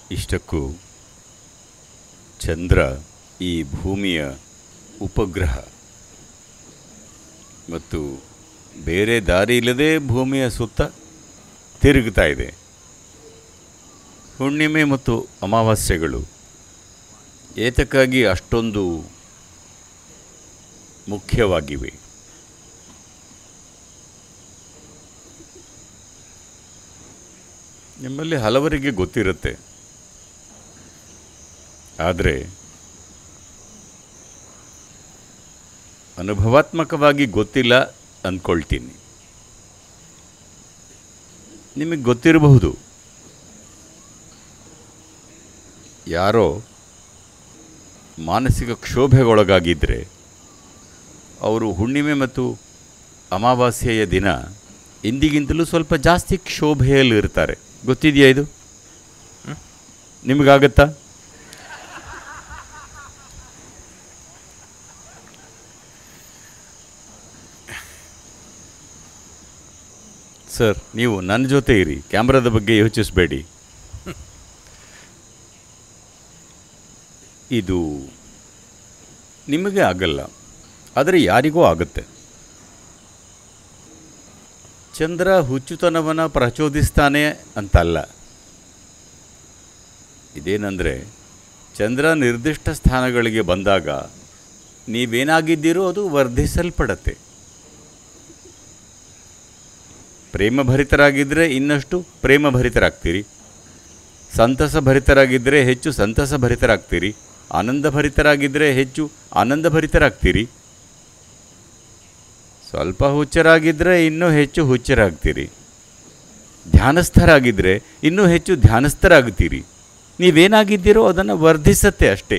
ಇಷ್ಟಕ್ಕೂ ಚಂದ್ರ ಈ ಭೂಮಿಯ ಉಪಗ್ರಹ ಮತ್ತು ಬೇರೆ ದಾರಿ ಇಲ್ಲದೆ ಭೂಮಿಯ ಸುತ್ತ ತಿರುಗುತ್ತಾ ಇದೆ. ಹುಣ್ಣಿಮೆ ಮತ್ತು ಅಮಾವಾಸ್ಯೆಗಳು ಏತಕ್ಕಾಗಿ ಅಷ್ಟೊಂದು ಮುಖ್ಯವಾಗಿವೆ? ನಿಮ್ಮಲ್ಲಿ ಹಲವರಿಗೆ ಗೊತ್ತಿರುತ್ತೆ, ಆದರೆ ಅನುಭವಾತ್ಮಕವಾಗಿ ಗೊತ್ತಿಲ್ಲ ಅಂದ್ಕೊಳ್ತೀನಿ. ನಿಮಗೆ ಗೊತ್ತಿರಬಹುದು, ಯಾರೋ ಮಾನಸಿಕ ಕ್ಷೋಭೆಗೊಳಗಾಗಿದ್ದರೆ ಅವರು ಹುಣ್ಣಿಮೆ ಮತ್ತು ಅಮಾವಾಸ್ಯೆಯ ದಿನ ಇಂದಿಗಿಂತಲೂ ಸ್ವಲ್ಪ ಜಾಸ್ತಿ ಕ್ಷೋಭೆಯಲ್ಲಿರ್ತಾರೆ. ಗೊತ್ತಿದೆಯಾ ಇದು? ನಿಮಗಾಗತ್ತಾ? ಸರ್, ನೀವು ನನ್ನ ಜೊತೆ ಇರಿ, ಕ್ಯಾಮ್ರಾದ ಬಗ್ಗೆ ಯೋಚಿಸಬೇಡಿ. ಇದು ನಿಮಗೆ ಆಗಲ್ಲ, ಆದರೆ ಯಾರಿಗೂ ಆಗುತ್ತೆ. ಚಂದ್ರ ಹುಚ್ಚುತನವನ್ನು ಪ್ರಚೋದಿಸ್ತಾನೆ ಅಂತಲ್ಲ. ಇದೇನೆಂದರೆ, ಚಂದ್ರ ನಿರ್ದಿಷ್ಟ ಸ್ಥಾನಗಳಿಗೆ ಬಂದಾಗ ನೀವೇನಾಗಿದ್ದೀರೋ ಅದು ವರ್ಧಿಸಲ್ಪಡತ್ತೆ. ಪ್ರೇಮಭರಿತರಾಗಿದ್ದರೆ ಇನ್ನಷ್ಟು ಪ್ರೇಮಭರಿತರಾಗ್ತೀರಿ, ಸಂತಸಭರಿತರಾಗಿದ್ದರೆ ಹೆಚ್ಚು ಸಂತಸಭರಿತರಾಗ್ತೀರಿ, ಆನಂದಭರಿತರಾಗಿದ್ದರೆ ಹೆಚ್ಚು ಆನಂದಭರಿತರಾಗ್ತೀರಿ, ಸ್ವಲ್ಪ ಹುಚ್ಚರಾಗಿದ್ದರೆ ಇನ್ನೂ ಹೆಚ್ಚು ಹುಚ್ಚರಾಗ್ತೀರಿ, ಧ್ಯಾನಸ್ಥರಾಗಿದ್ದರೆ ಇನ್ನೂ ಹೆಚ್ಚು ಧ್ಯಾನಸ್ಥರಾಗ್ತೀರಿ. ನೀವೇನಾಗಿದ್ದೀರೋ ಅದನ್ನು ವರ್ಧಿಸತ್ತೆ ಅಷ್ಟೇ.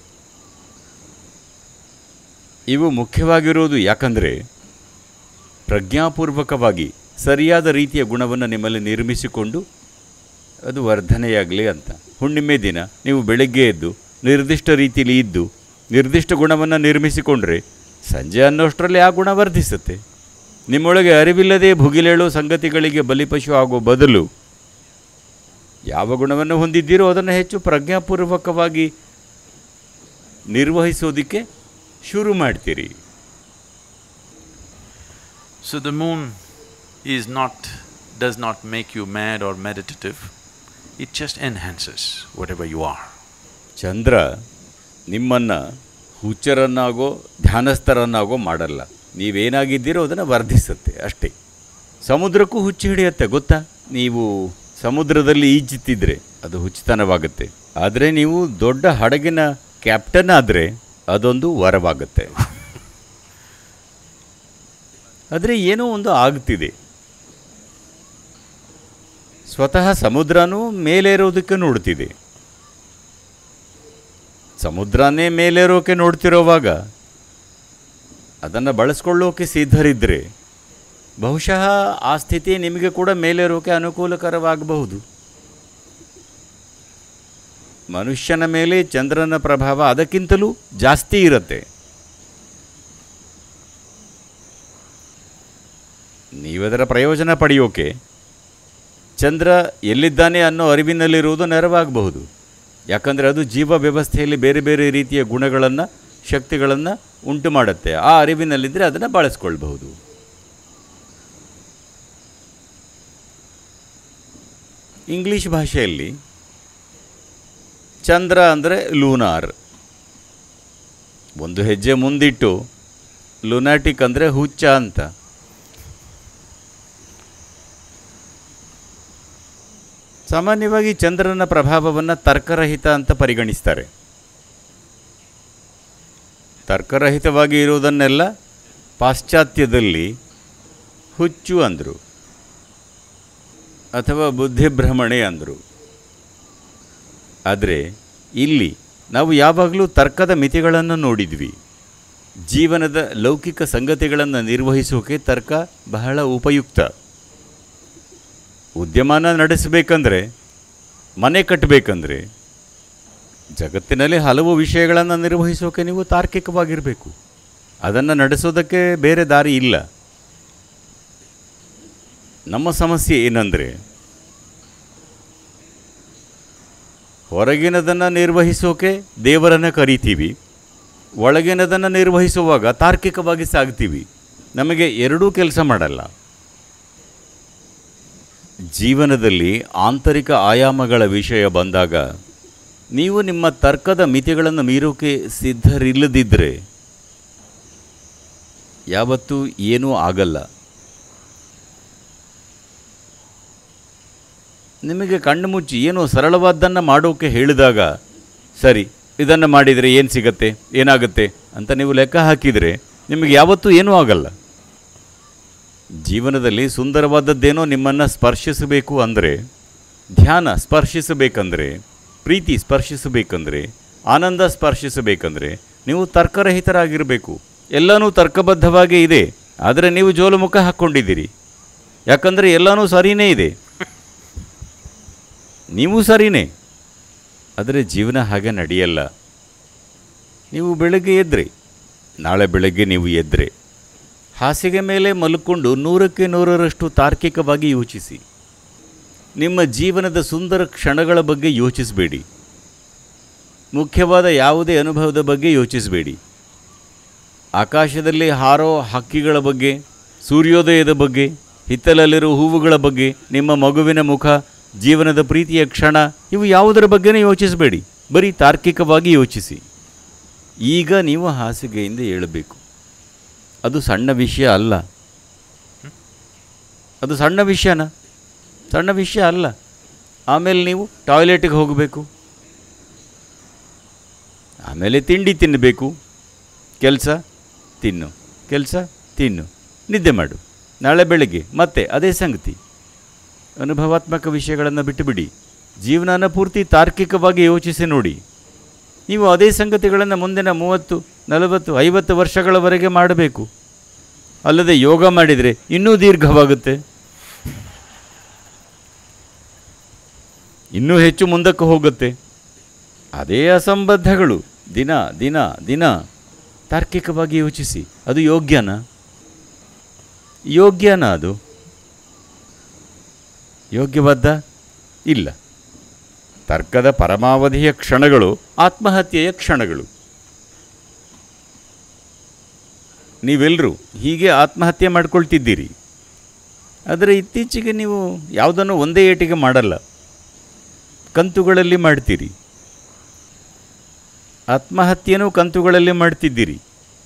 ಇವು ಮುಖ್ಯವಾಗಿರೋದು ಯಾಕಂದರೆ ಪ್ರಜ್ಞಾಪೂರ್ವಕವಾಗಿ ಸರಿಯಾದ ರೀತಿಯ ಗುಣವನ್ನು ನಿಮ್ಮಲ್ಲಿ ನಿರ್ಮಿಸಿಕೊಂಡು ಅದು ವರ್ಧನೆಯಾಗಲಿ ಅಂತ. ಹುಣ್ಣಿಮೆ ದಿನ ನೀವು ಬೆಳಗ್ಗೆ ಎದ್ದು ನಿರ್ದಿಷ್ಟ ರೀತಿಯಲ್ಲಿ ಇದ್ದು ನಿರ್ದಿಷ್ಟ ಗುಣವನ್ನು ನಿರ್ಮಿಸಿಕೊಂಡ್ರೆ ಸಂಜೆ ಅನ್ನೋಷ್ಟರಲ್ಲಿ ಆ ಗುಣ ವರ್ಧಿಸುತ್ತೆ. ನಿಮ್ಮೊಳಗೆ ಅರಿವಿಲ್ಲದೆ ಭುಗಿಲೇಳೋ ಸಂಗತಿಗಳಿಗೆ ಬಲಿಪಶು ಆಗೋ ಬದಲು ಯಾವ ಗುಣವನ್ನು ಹೊಂದಿದ್ದೀರೋ ಅದನ್ನು ಹೆಚ್ಚು ಪ್ರಜ್ಞಾಪೂರ್ವಕವಾಗಿ ನಿರ್ವಹಿಸೋದಕ್ಕೆ ಶುರು ಮಾಡ್ತೀರಿ. So the moon does not make you mad or meditative, it just enhances whatever you are. ಚಂದ್ರ ನಿಮ್ಮನ್ನು ಹುಚ್ಚರನ್ನಾಗೋ ಧ್ಯಾನಸ್ಥರನ್ನಾಗೋ ಮಾಡಲ್ಲ. ನೀವೇನಾಗಿದ್ದೀರೋ ಅದನ್ನು ವರ್ಧಿಸುತ್ತೆ ಅಷ್ಟೇ. ಸಮುದ್ರಕ್ಕೂ ಹುಚ್ಚು ಹಿಡಿಯುತ್ತೆ, ಗೊತ್ತಾ? ನೀವು ಸಮುದ್ರದಲ್ಲಿ ಈಜುತ್ತಿದ್ದರೆ ಅದು ಹುಚ್ಚುತನವಾಗುತ್ತೆ, ಆದರೆ ನೀವು ದೊಡ್ಡ ಹಡಗಿನ ಕ್ಯಾಪ್ಟನ್ ಆದರೆ ಅದೊಂದು ವರವಾಗುತ್ತೆ. ಆದರೆ ಏನೋ ಒಂದು ಆಗ್ತಿದೆ. ಸ್ವತಃ ಸಮುದ್ರನೂ ಮೇಲೇರೋದಕ್ಕೆ ನೋಡ್ತಿದೆ. ಸಮುದ್ರನೇ ಮೇಲೇರೋಕೆ ನೋಡ್ತಿರೋವಾಗ ಅದನ್ನು ಬಳಸ್ಕೊಳ್ಳೋಕೆ ಸಿದ್ಧರಿದ್ದರೆ ಬಹುಶಃ ಆ ಸ್ಥಿತಿ ನಿಮಗೆ ಕೂಡ ಮೇಲೇರೋಕೆ ಅನುಕೂಲಕರವಾಗಬಹುದು. ಮನುಷ್ಯನ ಮೇಲೆ ಚಂದ್ರನ ಪ್ರಭಾವ ಅದಕ್ಕಿಂತಲೂ ಜಾಸ್ತಿ ಇರುತ್ತೆ. ನೀವದರ ಪ್ರಯೋಜನ ಪಡೆಯೋಕೆ ಚಂದ್ರ ಎಲ್ಲಿದ್ದಾನೆ ಅನ್ನೋ ಅರಿವಿನಲ್ಲಿರುವುದು ನೆರವಾಗಬಹುದು. ಯಾಕಂದರೆ ಅದು ಜೀವ ವ್ಯವಸ್ಥೆಯಲ್ಲಿ ಬೇರೆ ಬೇರೆ ರೀತಿಯ ಗುಣಗಳನ್ನು ಶಕ್ತಿಗಳನ್ನು ಉಂಟು ಮಾಡುತ್ತೆ. ಆ ಅರಿವಿನಲ್ಲಿದ್ದರೆ ಅದನ್ನು ಬಳಸ್ಕೊಳ್ಬಹುದು. ಇಂಗ್ಲೀಷ್ ಭಾಷೆಯಲ್ಲಿ ಚಂದ್ರ ಅಂದರೆ ಲೂನಾರ್. ಒಂದು ಹೆಜ್ಜೆ ಮುಂದಿಟ್ಟು ಲುನಾಟಿಕ್ ಅಂದರೆ ಹುಚ್ಚ ಅಂತ. ಸಾಮಾನ್ಯವಾಗಿ ಚಂದ್ರನ ಪ್ರಭಾವವನ್ನು ತರ್ಕರಹಿತ ಅಂತ ಪರಿಗಣಿಸ್ತಾರೆ. ತರ್ಕರಹಿತವಾಗಿ ಇರುವುದನ್ನೆಲ್ಲ ಪಾಶ್ಚಾತ್ಯದಲ್ಲಿ ಹುಚ್ಚು ಅಂದರು ಅಥವಾ ಬುದ್ಧಿಭ್ರಮಣೆ ಅಂದರು. ಆದರೆ ಇಲ್ಲಿ ನಾವು ಯಾವಾಗಲೂ ತರ್ಕದ ಮಿತಿಗಳನ್ನು ನೋಡಿದ್ವಿ. ಜೀವನದ ಲೌಕಿಕ ಸಂಗತಿಗಳನ್ನು ನಿರ್ವಹಿಸೋಕೆ ತರ್ಕ ಬಹಳ ಉಪಯುಕ್ತ. ಉದ್ಯಮನ ನಡೆಸಬೇಕಂದ್ರೆ, ಮನೆ ಕಟ್ಟಬೇಕಂದ್ರೆ, ಜಗತ್ತಿನಲ್ಲಿ ಹಲವು ವಿಷಯಗಳನ್ನು ನಿರ್ವಹಿಸೋಕೆ ನೀವು ತಾರ್ಕಿಕವಾಗಿರಬೇಕು. ಅದನ್ನು ನಡೆಸೋದಕ್ಕೆ ಬೇರೆ ದಾರಿ ಇಲ್ಲ. ನಮ್ಮ ಸಮಸ್ಯೆ ಏನಂದರೆ ಹೊರಗಿನದನ್ನು ನಿರ್ವಹಿಸೋಕೆ ದೇವರನ್ನು ಕರಿತೀವಿ, ಒಳಗಿನದನ್ನು ನಿರ್ವಹಿಸುವಾಗ ತಾರ್ಕಿಕವಾಗಿ ಸಾಗ್ತೀವಿ. ನಮಗೆ ಎರಡೂ ಕೆಲಸ ಮಾಡಲ್ಲ. ಜೀವನದಲ್ಲಿ ಆಂತರಿಕ ಆಯಾಮಗಳ ವಿಷಯ ಬಂದಾಗ ನೀವು ನಿಮ್ಮ ತರ್ಕದ ಮಿತಿಗಳನ್ನು ಮೀರೋಕೆ ಸಿದ್ಧರಿಲ್ಲದಿದ್ದರೆ ಯಾವತ್ತೂ ಏನೂ ಆಗಲ್ಲ. ನಿಮಗೆ ಕಣ್ಣು ಮುಚ್ಚಿ ಏನೋ ಸರಳವಾದ್ದನ್ನು ಮಾಡೋಕ್ಕೆ ಹೇಳಿದಾಗ, ಸರಿ ಇದನ್ನು ಮಾಡಿದರೆ ಏನು ಸಿಗತ್ತೆ, ಏನಾಗುತ್ತೆ ಅಂತ ನೀವು ಲೆಕ್ಕ ಹಾಕಿದರೆ ನಿಮಗೆ ಯಾವತ್ತೂ ಏನೂ ಆಗಲ್ಲ. ಜೀವನದಲ್ಲಿ ಸುಂದರವಾದದ್ದೇನೋ ನಿಮ್ಮನ್ನು ಸ್ಪರ್ಶಿಸಬೇಕು ಅಂದರೆ, ಧ್ಯಾನ ಸ್ಪರ್ಶಿಸಬೇಕಂದ್ರೆ, ಪ್ರೀತಿ ಸ್ಪರ್ಶಿಸಬೇಕಂದ್ರೆ, ಆನಂದ ಸ್ಪರ್ಶಿಸಬೇಕಂದ್ರೆ ನೀವು ತರ್ಕರಹಿತರಾಗಿರಬೇಕು. ಎಲ್ಲನೂ ತರ್ಕಬದ್ಧವಾಗೇ ಇದೆ, ಆದರೆ ನೀವು ಜೋಲುಮುಖ ಹಾಕ್ಕೊಂಡಿದ್ದೀರಿ. ಯಾಕಂದರೆ ಎಲ್ಲನೂ ಸರಿಯೇ ಇದೆ, ನೀವು ಸರಿಯೇ. ಆದರೆ ಜೀವನ ಹಾಗೆ ನಡೆಯಲ್ಲ. ನೀವು ಬೆಳಗ್ಗೆ ಎದ್ದರೆ, ನಾಳೆ ಬೆಳಗ್ಗೆ ನೀವು ಎದ್ದರೆ ಹಾಸಿಗೆ ಮೇಲೆ ಮಲ್ಕೊಂಡು 100ಕ್ಕೆ 100ರಷ್ಟು ತಾರ್ಕಿಕವಾಗಿ ಯೋಚಿಸಿ. ನಿಮ್ಮ ಜೀವನದ ಸುಂದರ ಕ್ಷಣಗಳ ಬಗ್ಗೆ ಯೋಚಿಸಬೇಡಿ. ಮುಖ್ಯವಾದ ಯಾವುದೇ ಅನುಭವದ ಬಗ್ಗೆ ಯೋಚಿಸಬೇಡಿ. ಆಕಾಶದಲ್ಲಿ ಹಾರೋ ಹಕ್ಕಿಗಳ ಬಗ್ಗೆ, ಸೂರ್ಯೋದಯದ ಬಗ್ಗೆ, ಹಿತ್ತಲಲ್ಲಿರೋ ಹೂವುಗಳ ಬಗ್ಗೆ, ನಿಮ್ಮ ಮಗುವಿನ ಮುಖ, ಜೀವನದ ಪ್ರೀತಿಯ ಕ್ಷಣ, ಇವು ಯಾವುದರ ಬಗ್ಗೆನೇ ಯೋಚಿಸಬೇಡಿ. ಬರೀ ತಾರ್ಕಿಕವಾಗಿ ಯೋಚಿಸಿ. ಈಗ ನೀವು ಹಾಸಿಗೆಯಿಂದ ಏಳಬೇಕು. ಅದು ಸಣ್ಣ ವಿಷಯ ಅಲ್ಲ. ಅದು ಸಣ್ಣ ವಿಷಯನ? ಸಣ್ಣ ವಿಷಯ ಅಲ್ಲ. ಆಮೇಲೆ ನೀವು ಟಾಯ್ಲೆಟಿಗೆ ಹೋಗಬೇಕು, ಆಮೇಲೆ ತಿಂಡಿ ತಿನ್ನಬೇಕು, ಕೆಲಸ ತಿನ್ನು, ಕೆಲಸ ತಿನ್ನು, ನಿದ್ದೆ ಮಾಡು, ನಾಳೆ ಬೆಳಗ್ಗೆ ಮತ್ತೆ ಅದೇ ಸಂಗತಿ. ಅನುಭವಾತ್ಮಕ ವಿಷಯಗಳನ್ನು ಬಿಟ್ಟುಬಿಡಿ. ಜೀವನನ ಪೂರ್ತಿ ತಾರ್ಕಿಕವಾಗಿ ಯೋಚಿಸಿ ನೋಡಿ. ನೀವು ಅದೇ ಸಂಗತಿಗಳನ್ನು ಮುಂದಿನ 30, 40, 50 ವರ್ಷಗಳವರೆಗೆ ಮಾಡಬೇಕು. ಅಲ್ಲದೆ ಯೋಗ ಮಾಡಿದರೆ ಇನ್ನೂ ದೀರ್ಘವಾಗುತ್ತೆ, ಇನ್ನೂ ಹೆಚ್ಚು ಮುಂದಕ್ಕೆ ಹೋಗುತ್ತೆ. ಅದೇ ಅಸಂಬದ್ಧಗಳು ದಿನ ದಿನ ದಿನ ತಾರ್ಕಿಕವಾಗಿ ಯೋಚಿಸಿ. ಅದು ಯೋಗ್ಯನಾ? ಯೋಗ್ಯನಾ? ಅದು ಯೋಗ್ಯವಾದ? ಇಲ್ಲ. ತರ್ಕದ ಪರಮಾವಧಿಯ ಕ್ಷಣಗಳು ಆತ್ಮಹತ್ಯೆಯ ಕ್ಷಣಗಳು. ನೀವೆಲ್ಲರೂ ಹೀಗೆ ಆತ್ಮಹತ್ಯೆ ಮಾಡ್ಕೊಳ್ತಿದ್ದೀರಿ. ಆದರೆ ಇತ್ತೀಚೆಗೆ ನೀವು ಯಾವುದನ್ನು ಒಂದೇ ಏಟಿಗೆ ಮಾಡಲ್ಲ, ಕಂತುಗಳಲ್ಲಿ ಮಾಡ್ತೀರಿ. ಆತ್ಮಹತ್ಯೆನೂ ಕಂತುಗಳಲ್ಲಿ ಮಾಡ್ತಿದ್ದೀರಿ.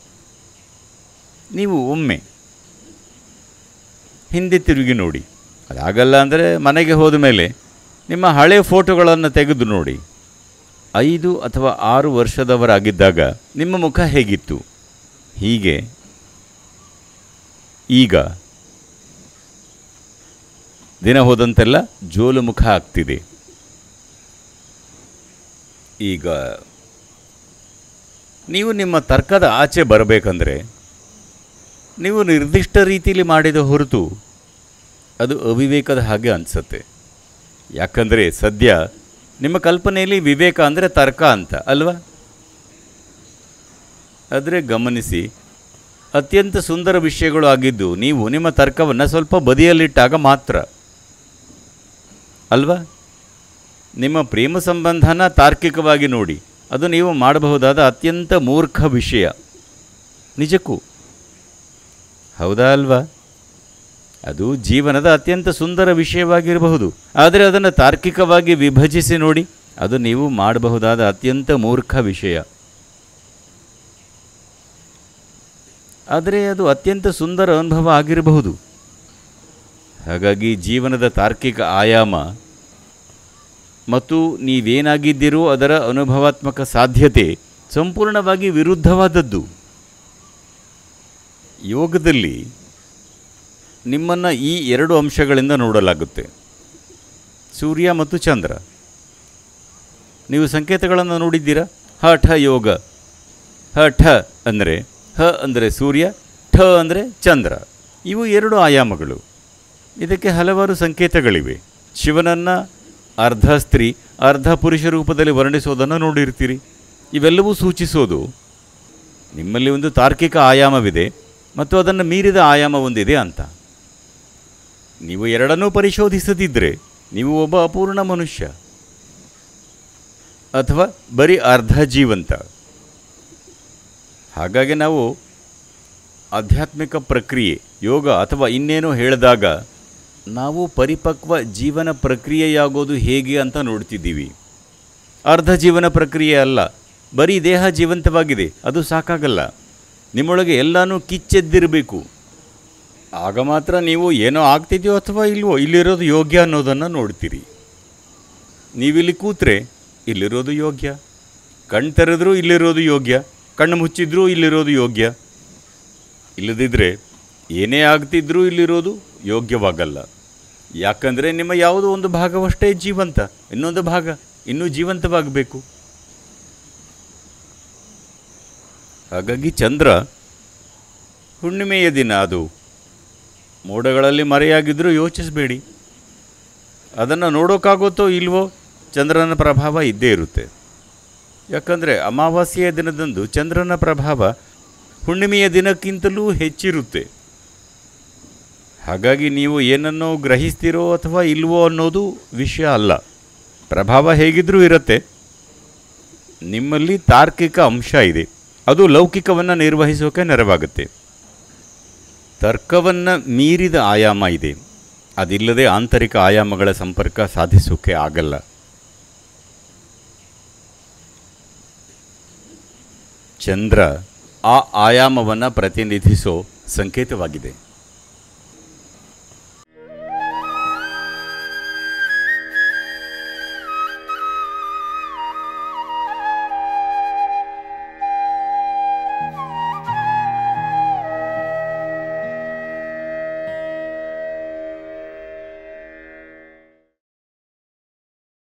ನೀವು ಒಮ್ಮೆ ಹಿಂದೆ ತಿರುಗಿ ನೋಡಿ. ಅದಾಗಲ್ಲ ಅಂದರೆ ಮನೆಗೆ ಹೋದ ಮೇಲೆ ನಿಮ್ಮ ಹಳೆ ಫೋಟೋಗಳನ್ನು ತೆಗೆದು ನೋಡಿ. 5 ಅಥವಾ 6 ವರ್ಷದವರಾಗಿದ್ದಾಗ ನಿಮ್ಮ ಮುಖ ಹೇಗಿತ್ತು, ಹೀಗೆ ಈಗ ದಿನ ಹೋದಂತೆಲ್ಲ ಜೋಲು ಮುಖ ಆಗ್ತಿದೆ. ಈಗ ನೀವು ನಿಮ್ಮ ತರ್ಕದ ಆಚೆ ಬರಬೇಕಂದ್ರೆ ನೀವು ನಿರ್ದಿಷ್ಟ ರೀತಿಯಲ್ಲಿ ಮಾಡಿದ ಹೊರತು ಅದು ಅವಿವೇಕದ ಹಾಗೆ ಅನಿಸುತ್ತೆ. ಯಾಕಂದರೆ ಸದ್ಯ ನಿಮ್ಮ ಕಲ್ಪನೆಯಲ್ಲಿ ವಿವೇಕ ಅಂದರೆ ತರ್ಕ ಅಂತ ಅಲ್ವಾ? ಆದರೆ ಗಮನಿಸಿ, ಅತ್ಯಂತ ಸುಂದರ ವಿಷಯಗಳು ಆಗಿದ್ದು ನೀವು ನಿಮ್ಮ ತರ್ಕವನ್ನು ಸ್ವಲ್ಪ ಬದಿಯಲ್ಲಿಟ್ಟಾಗ ಮಾತ್ರ ಅಲ್ವಾ? ನಿಮ್ಮ ಪ್ರೇಮ ಸಂಬಂಧನ ತಾರ್ಕಿಕವಾಗಿ ನೋಡಿ. ಅದು ನೀವು ಮಾಡಬಹುದಾದ ಅತ್ಯಂತ ಮೂರ್ಖ ವಿಷಯ. ನಿಜಕ್ಕೂ ಹೌದಾ ಅಲ್ವಾ? ಅದು ಜೀವನದ ಅತ್ಯಂತ ಸುಂದರ ವಿಷಯವಾಗಿರಬಹುದು, ಆದರೆ ಅದನ್ನು ತಾರ್ಕಿಕವಾಗಿ ವಿಭಜಿಸಿ ನೋಡಿ. ಅದು ನೀವು ಮಾಡಬಹುದಾದ ಅತ್ಯಂತ ಮೂರ್ಖ ವಿಷಯ. ಆದರೆ ಅದು ಅತ್ಯಂತ ಸುಂದರ ಅನುಭವ ಆಗಿರಬಹುದು. ಹಾಗಾಗಿ ಜೀವನದ ತಾರ್ಕಿಕ ಆಯಾಮ ಮತ್ತು ನೀವೇನಾಗಿದ್ದೀರೋ ಅದರ ಅನುಭವಾತ್ಮಕ ಸಾಧ್ಯತೆ ಸಂಪೂರ್ಣವಾಗಿ ವಿರುದ್ಧವಾದದ್ದು. ಯೋಗದಲ್ಲಿ ನಿಮ್ಮನ್ನು ಈ 2 ಅಂಶಗಳಿಂದ ನೋಡಲಾಗುತ್ತೆ, ಸೂರ್ಯ ಮತ್ತು ಚಂದ್ರ. ನೀವು ಸಂಕೇತಗಳನ್ನು ನೋಡಿದ್ದೀರಾ? ಹಠ ಯೋಗ. ಹಠ ಅಂದರೆ ಹ ಅಂದರೆ ಸೂರ್ಯ, ಠ ಅಂದರೆ ಚಂದ್ರ. ಇವು 2 ಆಯಾಮಗಳು. ಇದಕ್ಕೆ ಹಲವಾರು ಸಂಕೇತಗಳಿವೆ. ಶಿವನನ್ನು ಅರ್ಧ ಸ್ತ್ರೀ ಅರ್ಧ ಪುರುಷ ರೂಪದಲ್ಲಿ ವರ್ಣಿಸೋದನ್ನು ನೋಡಿರ್ತೀರಿ. ಇವೆಲ್ಲವೂ ಸೂಚಿಸೋದು ನಿಮ್ಮಲ್ಲಿ ಒಂದು ತಾರ್ಕಿಕ ಆಯಾಮವಿದೆ ಮತ್ತು ಅದನ್ನು ಮೀರಿದ ಆಯಾಮ ಒಂದಿದೆ ಅಂತ. ನೀವು ಎರಡನ್ನೂ ಪರಿಶೋಧಿಸದಿದ್ದರೆ ನೀವು ಒಬ್ಬ ಅಪೂರ್ಣ ಮನುಷ್ಯ. ಅಥವಾ ಬರೀ ಅರ್ಧ ಜೀವಂತ. ಹಾಗಾಗಿ ನಾವು ಆಧ್ಯಾತ್ಮಿಕ ಪ್ರಕ್ರಿಯೆ, ಯೋಗ ಅಥವಾ ಇನ್ನೇನೋ ಹೇಳಿದಾಗ ನಾವು ಪರಿಪಕ್ವ ಜೀವನ ಪ್ರಕ್ರಿಯೆಯಾಗೋದು ಹೇಗೆ ಅಂತ ನೋಡ್ತಿದ್ದೀವಿ. ಅರ್ಧ ಜೀವನ ಪ್ರಕ್ರಿಯೆ ಅಲ್ಲ, ಬರೀ ದೇಹ ಜೀವಂತವಾಗಿದೆ, ಅದು ಸಾಕಾಗಲ್ಲ. ನಿಮ್ಮೊಳಗೆ ಎಲ್ಲನೂ ಕಿಚ್ಚೆದ್ದಿರಬೇಕು. ಆಗ ಮಾತ್ರ ನೀವು ಏನೋ ಆಗ್ತಿದೆಯೋ ಅಥವಾ ಇಲ್ವೋ, ಇಲ್ಲಿರೋದು ಯೋಗ್ಯ ಅನ್ನೋದನ್ನು ನೋಡ್ತೀರಿ. ನೀವಿಲ್ಲಿ ಕೂತ್ರೆ ಇಲ್ಲಿರೋದು ಯೋಗ್ಯ, ಕಣ್ಣು ತೆರೆದ್ರೂ ಇಲ್ಲಿರೋದು ಯೋಗ್ಯ, ಕಣ್ಣು ಮುಚ್ಚಿದ್ರೂ ಇಲ್ಲಿರೋದು ಯೋಗ್ಯ. ಇಲ್ಲದಿದ್ದರೆ ಏನೇ ಆಗ್ತಿದ್ರೂ ಇಲ್ಲಿರೋದು ಯೋಗ್ಯವಾಗಲ್ಲ. ಯಾಕಂದರೆ ನಿಮ್ಮ ಯಾವುದೋ ಒಂದು ಭಾಗವಷ್ಟೇ ಜೀವಂತ, ಇನ್ನೊಂದು ಭಾಗ ಇನ್ನೂ ಜೀವಂತವಾಗಬೇಕು. ಹಾಗಾಗಿ ಚಂದ್ರ ಹುಣ್ಣಿಮೆಯ ದಿನ, ಅದು ಮೋಡಗಳಲ್ಲಿ ಮರೆಯಾಗಿದ್ದರೂ ಯೋಚಿಸಬೇಡಿ. ಅದನ್ನು ನೋಡೋಕ್ಕಾಗುತ್ತೋ ಇಲ್ವೋ, ಚಂದ್ರನ ಪ್ರಭಾವ ಇದ್ದೇ ಇರುತ್ತೆ. ಯಾಕಂದರೆ ಅಮಾವಾಸ್ಯೆಯ ದಿನದಂದು ಚಂದ್ರನ ಪ್ರಭಾವ ಹುಣ್ಣಿಮೆಯ ದಿನಕ್ಕಿಂತಲೂ ಹೆಚ್ಚಿರುತ್ತೆ. ಹಾಗಾಗಿ ನೀವು ಏನನ್ನೋ ಗ್ರಹಿಸ್ತೀರೋ ಅಥವಾ ಇಲ್ವೋ ಅನ್ನೋದು ವಿಷಯ ಅಲ್ಲ. ಪ್ರಭಾವ ಹೇಗಿದ್ರೂ ಇರುತ್ತೆ. ನಿಮ್ಮಲ್ಲಿ ತಾರ್ಕಿಕ ಅಂಶ ಇದೆ, ಅದು ಲೌಕಿಕವನ್ನು ನಿರ್ವಹಿಸೋಕೆ ನೆರವಾಗುತ್ತೆ. ತರ್ಕವನ್ನು ಮೀರಿದ ಆಯಾಮ ಇದೆ, ಅದಿಲ್ಲದೆ ಆಂತರಿಕ ಆಯಾಮಗಳ ಸಂಪರ್ಕ ಸಾಧಿಸೋಕೆ ಆಗಲ್ಲ. ಚಂದ್ರ ಆ ಆಯಾಮವನ್ನು ಪ್ರತಿನಿಧಿಸೋ ಸಂಕೇತವಾಗಿದೆ.